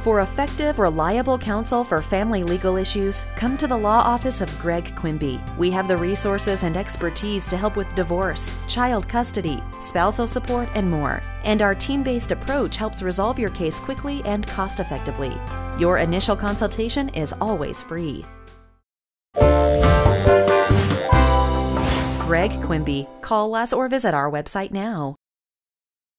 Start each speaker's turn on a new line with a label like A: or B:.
A: For effective, reliable counsel for family legal issues, come to the law office of Greg Quimby. We have the resources and expertise to help with divorce, child custody, spousal support, and more. And our team-based approach helps resolve your case quickly and cost-effectively. Your initial consultation is always free. Greg Quimby. Call us or visit our website now.